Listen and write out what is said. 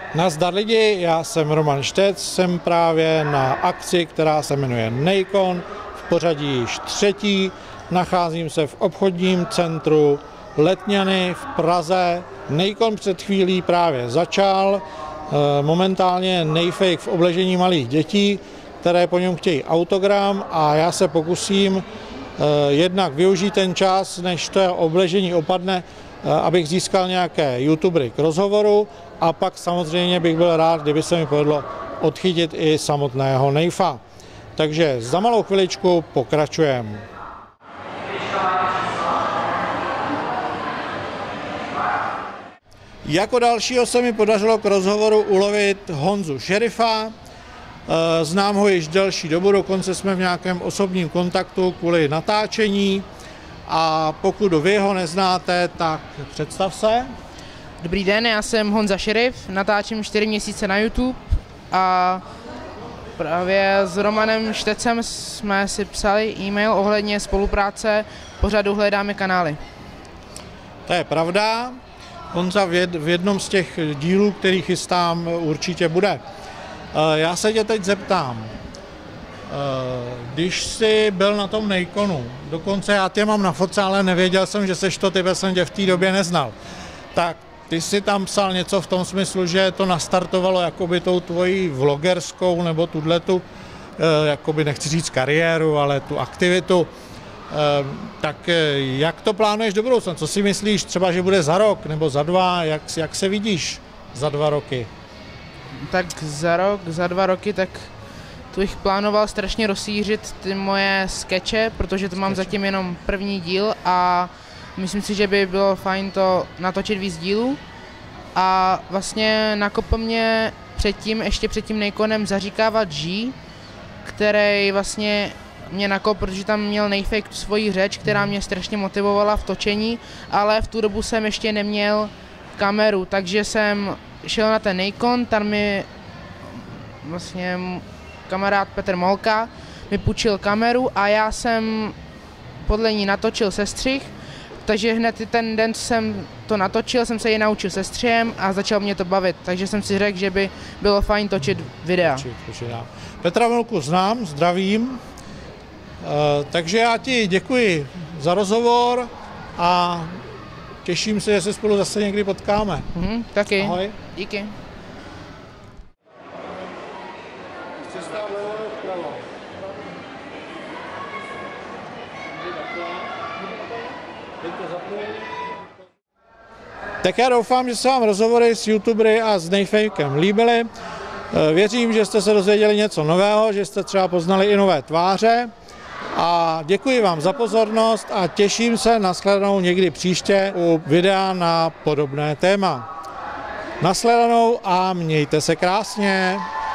Nazdar lidi, já jsem Roman Štec, jsem právě na akci, která se jmenuje Nejkon, v pořadí již třetí. Nacházím se v obchodním centru Letňany v Praze. Nejkon před chvílí právě začal, momentálně nejfake v obležení malých dětí, které po něm chtějí autogram, a já se pokusím jednak využít ten čas, než to obležení opadne, abych získal nějaké youtubery k rozhovoru, a pak samozřejmě bych byl rád, kdyby se mi povedlo odchytit i samotného Nejfa. Takže za malou chviličku pokračujeme. Jako dalšího se mi podařilo k rozhovoru ulovit Honzu Šerifa. Znám ho již delší dobu, dokonce jsme v nějakém osobním kontaktu kvůli natáčení. A pokud vy ho neznáte, tak představ se. Dobrý den, já jsem Honza Šerif, natáčím 4 měsíce na YouTube a právě s Romanem Štecem jsme si psali e-mail ohledně spolupráce pořadu Hledáme kanály. To je pravda. Honza v jednom z těch dílů, který chystám, určitě bude. Já se tě teď zeptám, když jsi byl na tom Nejkonu, dokonce já tě mám na fotce, ale nevěděl jsem, že seš to ty, jsem tě v té době neznal, tak ty jsi tam psal něco v tom smyslu, že to nastartovalo jakoby tou tvojí vlogerskou nebo tuhletu, jakoby nechci říct kariéru, ale tu aktivitu. Tak jak to plánuješ do budoucna? Co si myslíš třeba, že bude za rok nebo za dva? Jak se vidíš za 2 roky? Tak za rok, za 2 roky, tak tu bych plánoval strašně rozšířit ty moje skeče, protože to mám zatím jenom první díl a myslím si, že by bylo fajn to natočit víc dílů. A vlastně nakopl mě ještě před tím Nejkonem zaříkávat G, který vlastně mě nakopl, protože tam měl Nejfake svoji řeč, která mě strašně motivovala v točení, ale v tu dobu jsem ještě neměl kameru, takže jsem šel na ten Nejkon, tam mi vlastně kamarád Petr Molka mi půjčil kameru a já jsem podle ní natočil sestřih, takže hned ten den, co jsem to natočil, jsem se ji naučil sestřihem a začal mě to bavit, takže jsem si řekl, že by bylo fajn točit videa. Petra Molku znám, zdravím, takže já ti děkuji za rozhovor a těším se, že se spolu zase někdy potkáme. Taky. Ahoj. Díky. Tak já doufám, že se vám rozhovory s youtubery a s Nejfakem líbily. Věřím, že jste se dozvěděli něco nového, že jste třeba poznali i nové tváře. A děkuji vám za pozornost a těším se na shledanou někdy příště u videa na podobné téma. Nashledanou a mějte se krásně.